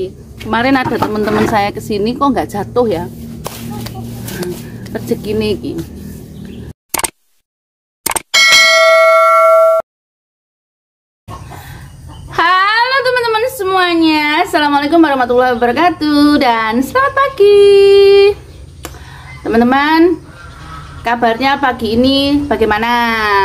rezeki. Kemarin ada teman-teman saya kesini kok nggak jatuh ya. Rezeki nih. Halo teman-teman semuanya, assalamualaikum warahmatullahi wabarakatuh dan selamat pagi teman-teman. Kabarnya pagi ini bagaimana?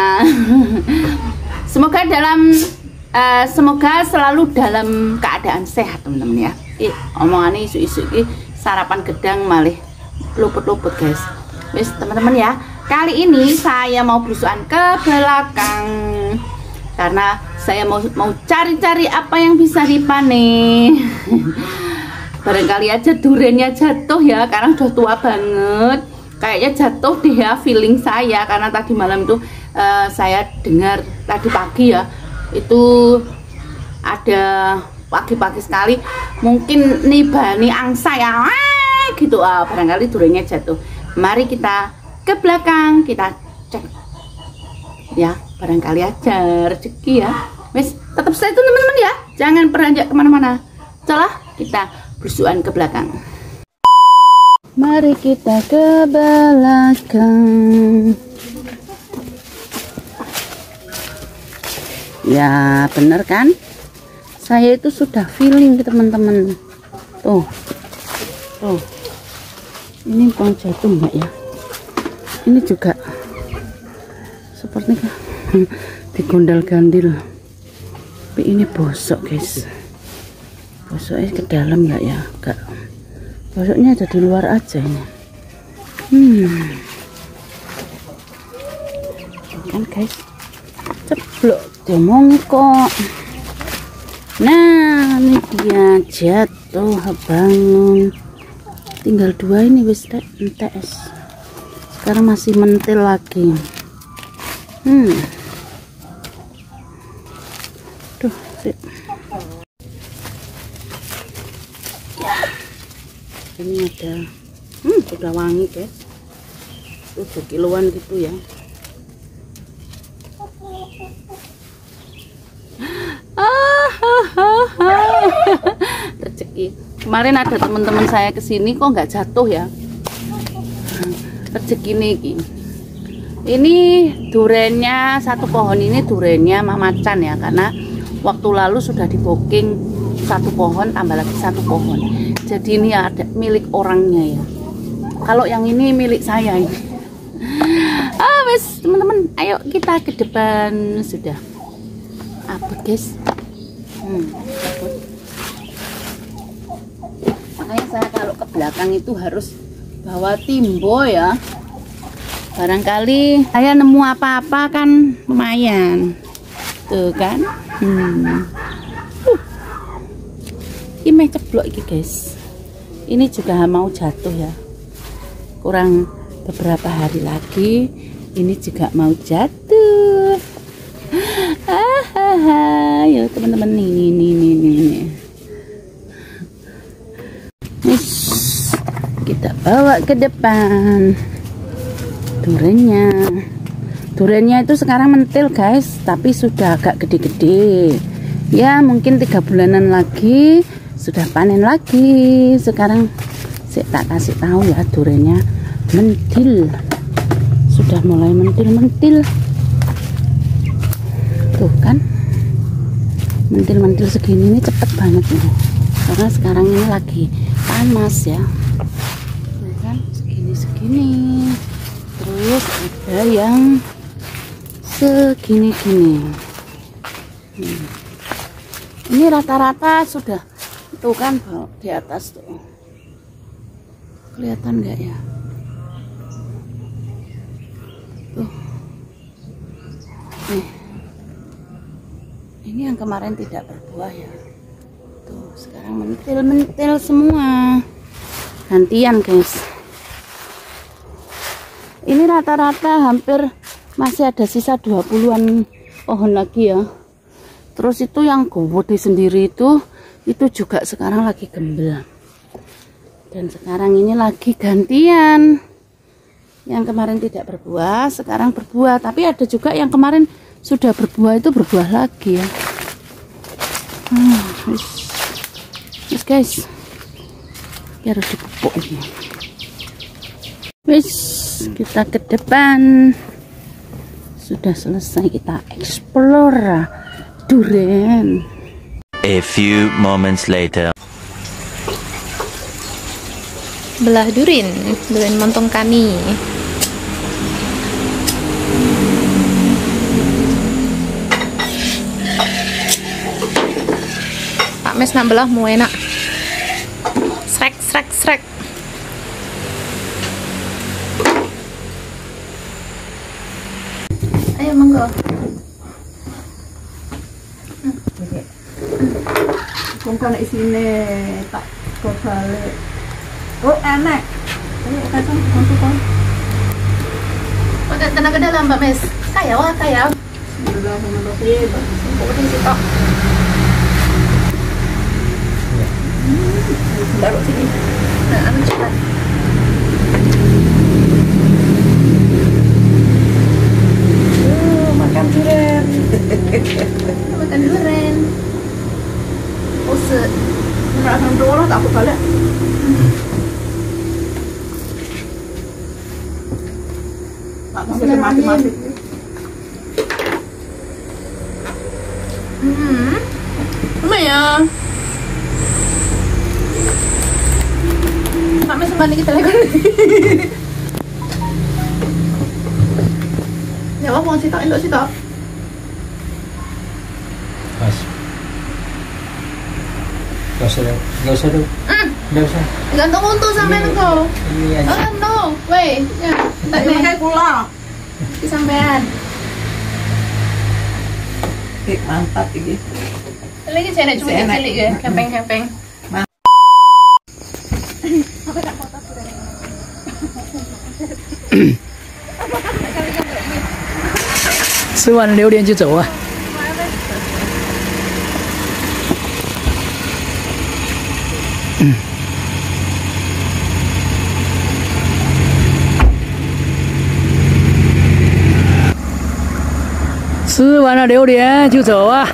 Semoga selalu dalam keadaan sehat teman-teman ya. Omongannya isu-isu ini sarapan gedang malih luput-luput guys. Wis teman-teman ya, kali ini saya mau belusukan ke belakang karena saya mau cari-cari apa yang bisa dipanen. Barangkali aja duriannya jatuh ya, karena udah tua banget. Kayaknya jatuh deh ya, feeling saya, karena tadi malam itu saya dengar tadi pagi ya, itu ada pagi-pagi sekali mungkin nibani angsa ya gitu, barangkali duriannya jatuh. Mari kita ke belakang, kita cek ya, barangkali aja rezeki ya. Wes, tetap stay tune teman-teman ya, jangan beranjak kemana-mana. Coba kita belusukan ke belakang. Mari kita ke belakang. Ya bener kan, saya itu sudah feeling teman-teman. Tuh ini bukan jatuh enggak ya, ini juga seperti digondal-gandil, tapi ini bosok guys. Bosoknya ke dalam enggak ya? Enggak, bosoknya ada di luar aja ini. Kan guys, ceplok diomong kok. Nah ini dia jatuh, bangun, tinggal dua ini wis entes. Sekarang masih mentil lagi. Tuh sip. Ya, ini ada udah wangi guys, tuh 2 kiloan gitu ya. Rezeki. Kemarin ada teman-teman saya kesini kok nggak jatuh ya. Rezeki nih. Ini durennya, satu pohon ini durennya mamacan ya, karena waktu lalu sudah di booking 1 pohon tambah lagi 1 pohon. Jadi ini ada milik orangnya ya. Kalau yang ini milik saya ini. Wes teman-teman, ayo kita ke depan. Sudah abut guys. Abut. Makanya saya kalau ke belakang itu harus bawa timbo ya. Barangkali saya nemu apa-apa kan lumayan. Tuh kan. Ini ceblok ini guys. Ini juga mau jatuh ya. Kurang beberapa hari lagi ini juga mau jatuh. Ya teman-teman, nih. Kita bawa ke depan. Durennya itu sekarang mentil guys, tapi sudah agak gede-gede ya, mungkin 3 bulanan lagi sudah panen lagi. Sekarang saya tak kasih tahu ya, durennya mentil, sudah mulai mentil. Tuh kan, mentil segini ini cepet banget nih, karena sekarang ini lagi panas ya. Tuh kan, segini. Terus ada yang segini-gini. Ini rata-rata sudah, tuh kan di atas tuh. Kelihatan nggak ya? Tuh. Ini yang kemarin tidak berbuah ya. Tuh, sekarang mentil semua. Gantian guys. Ini rata-rata hampir masih ada sisa 20-an pohon lagi ya. Terus itu yang gede sendiri itu juga sekarang lagi gembel. Dan sekarang ini lagi gantian. Yang kemarin tidak berbuah, sekarang berbuah. Tapi ada juga yang kemarin sudah berbuah, itu berbuah lagi ya. Yes guys, ya harus dipupuk ini. Wis, kita ke depan. Sudah selesai kita explore durian. A few moments later. Belah durian montong kami. Pak Mes nak belah mau enak. Srek srek srek. Ayo monggo. Bukan di sini tak kau balik. Oh enak. Ayo kacang masukkan. Pakai tenaga dalam Mbak Mes. Kaya wah kaya. Bismillahirrahmanirrahim. Pokoknya sih kok. Taruh sini. Nah, anu cepat. Makan durian. Makan durian. Pose. Merasa dulu tak aku balik. Tak bisa mati-mati. Apa ya? Kami sembani kita lagi. Ya, mau sitok induk sitok. Mas. Gak usah dulu. Gak usah. Gantung untu sampai nengko. Ini aja. Oh no, weh, ya, tak kayak kula. Di sampean. Mantap iki. Lagi saya nak cuma cilik ya, kempeng-kempeng. 吃完榴莲就走啊。吃完了榴莲就走啊。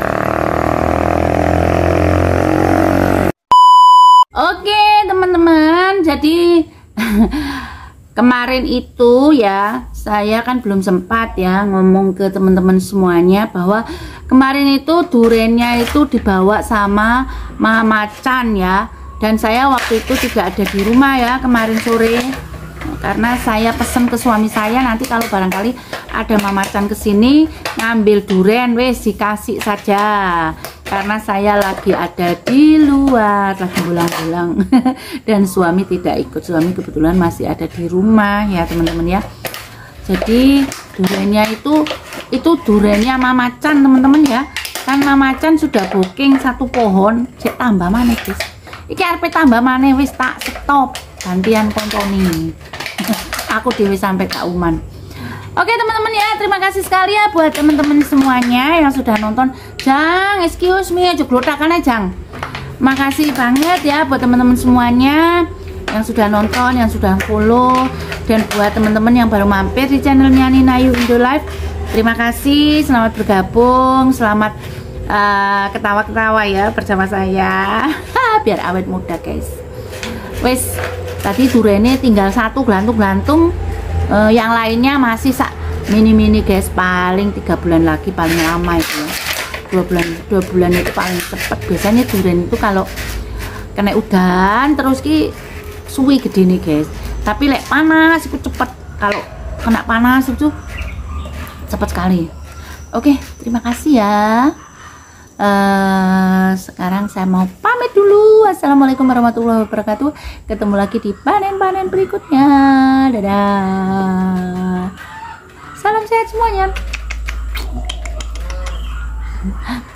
Oke teman-teman, jadi kemarin itu ya saya kan belum sempat ya ngomong ke teman-teman semuanya bahwa kemarin itu duriannya itu dibawa sama Mama Chan ya, dan saya waktu itu tidak ada di rumah ya kemarin sore karena saya pesen ke suami saya nanti kalau barangkali ada Mama Chan kesini ngambil durian wes dikasih saja. Karena saya lagi ada di luar, lagi pulang-pulang dan suami tidak ikut. Suami kebetulan masih ada di rumah ya teman-teman ya. Jadi duriannya itu duriannya Mama Chan teman-teman ya. Kan Mama Chan sudah booking satu pohon, cek tambah mana guys. Iki arep tambah mana wis tak stop, gantian kontoni. Aku dewe sampai Kak Uman. Oke teman-teman ya, terima kasih sekali ya buat teman-teman semuanya yang sudah nonton. Jang, excuse me, joglotakan aja Jang. Makasih banget ya buat teman-teman semuanya yang sudah nonton, yang sudah follow, dan buat teman-teman yang baru mampir di channelnya Nina Yu Indo Live. Terima kasih, selamat bergabung, selamat ketawa-ketawa ya bersama saya. Biar awet muda guys. Wes, tadi duriannya tinggal satu gelantung-gelantung. Yang lainnya masih mini-mini guys, paling 3 bulan lagi paling lama itu ya. 2 bulan itu paling cepat. Biasanya durian itu kalau kena udan terus ki suwi gede nih guys, tapi lek panas itu cepet. Kalau kena panas itu cepat sekali. Oke, terima kasih ya. Sekarang saya mau pamit dulu. Assalamualaikum warahmatullahi wabarakatuh. Ketemu lagi di panen-panen berikutnya. Dadah. Salam sehat semuanya.